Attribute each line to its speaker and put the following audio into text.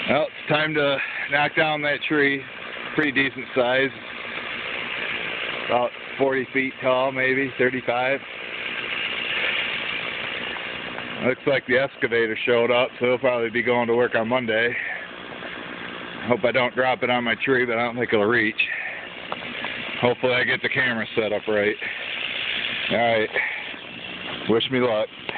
Speaker 1: Well, it's time to knock down that tree. Pretty decent size. About 40 feet tall, maybe 35. Looks like the excavator showed up, so he'll probably be going to work on Monday. Hope I don't drop it on my tree, but I don't think it'll reach. Hopefully I get the camera set up right. Alright. Wish me luck.